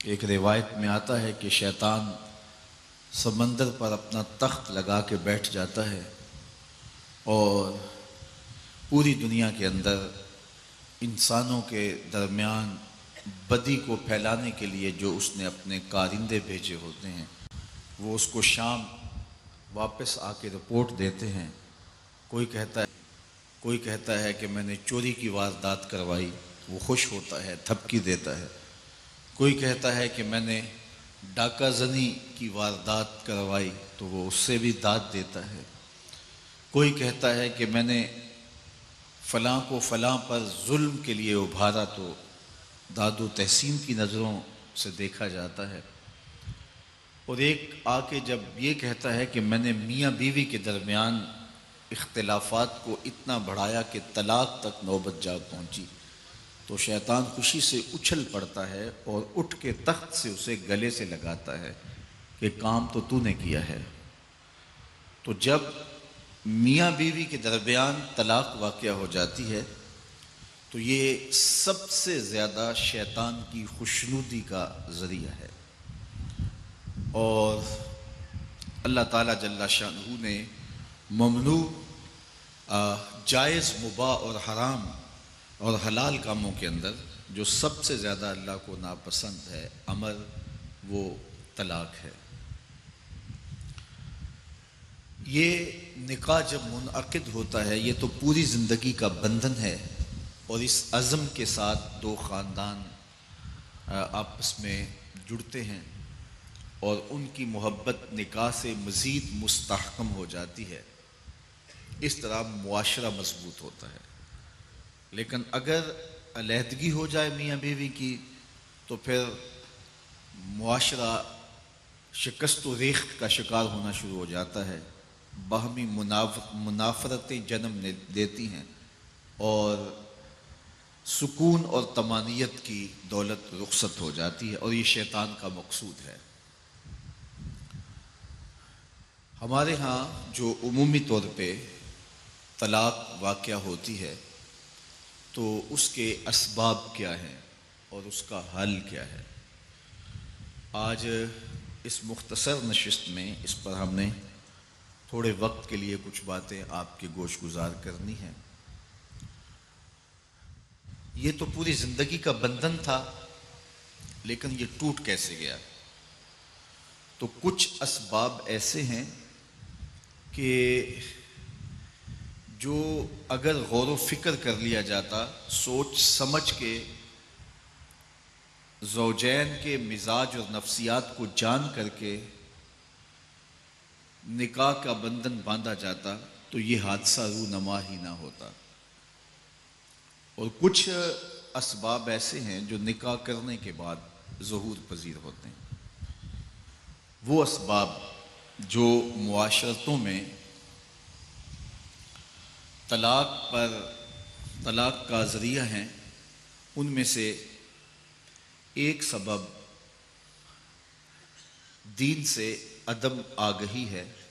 ایک روایت میں آتا ہے کہ شیطان سمندر پر اپنا تخت لگا کے بیٹھ جاتا ہے اور پوری دنیا کے اندر انسانوں کے درمیان بدی کو پھیلانے کے لیے جو اس نے اپنے کارندے بھیجے ہوتے ہیں وہ اس کو شام واپس آ کے رپورٹ دیتے ہیں۔ کوئی کہتا ہے کہ میں نے چوری کی واردات کروائی، وہ خوش ہوتا ہے، تھپکی دیتا ہے۔ کوئی کہتا ہے کہ میں نے ڈاکہ زنی کی واردات کروائی تو وہ اس سے بھی داد دیتا ہے۔ کوئی کہتا ہے کہ میں نے فلاں کو فلاں پر ظلم کے لیے ابھارا تو داد و تحسین کی نظروں سے دیکھا جاتا ہے۔ اور ایک آ کے جب یہ کہتا ہے کہ میں نے میاں بیوی کے درمیان اختلافات کو اتنا بڑھایا کہ طلاق تک نوبت جا پہنچی، تو شیطان خوشی سے اچھل پڑتا ہے اور اٹھ کے تخت سے اسے گلے سے لگاتا ہے کہ کام تو نے کیا ہے۔ تو جب میاں بیوی کے درمیان طلاق واقع ہو جاتی ہے تو یہ سب سے زیادہ شیطان کی خوشنودی کا ذریعہ ہے، اور اللہ تعالیٰ جل شانہ نے ممنوع، جائز، مباح اور حرام اور حلال کاموں کے اندر جو سب سے زیادہ اللہ کو ناپسند ہے امر، وہ طلاق ہے۔ یہ نکاح جب منعقد ہوتا ہے یہ تو پوری زندگی کا بندھن ہے، اور اس عزم کے ساتھ دو خاندان آپس میں جڑتے ہیں اور ان کی محبت نکاح سے مزید مستحکم ہو جاتی ہے۔ اس طرح معاشرہ مضبوط ہوتا ہے۔ لیکن اگر علیحدگی ہو جائے میاں بیوی کی تو پھر معاشرہ شکست و ریخت کا شکار ہونا شروع ہو جاتا ہے، باہمی منافرتیں جنم دیتی ہیں اور سکون اور طمانینت کی دولت رخصت ہو جاتی ہے، اور یہ شیطان کا مقصود ہے۔ ہمارے ہاں جو عمومی طور پہ طلاق واقع ہوتی ہے تو اس کے اسباب کیا ہیں اور اس کا حل کیا ہے، آج اس مختصر نشست میں اس پر ہم نے تھوڑے وقت کے لیے کچھ باتیں آپ کے گوش گزار کرنی ہیں۔ یہ تو پوری زندگی کا بندھن تھا، لیکن یہ ٹوٹ کیسے گیا؟ تو کچھ اسباب ایسے ہیں کہ جو اگر غور و فکر کر لیا جاتا، سوچ سمجھ کے زوجین کے مزاج اور نفسیات کو جان کر کے نکاح کا بندھن باندھا جاتا تو یہ حادثہ رونما ہی نہ ہوتا۔ اور کچھ اسباب ایسے ہیں جو نکاح کرنے کے بعد ظہور پذیر ہوتے ہیں، وہ اسباب جو معاشرتوں میں طلاق کا ذریعہ ہیں، ان میں سے ایک سبب دین سے عدم آگہی ہے،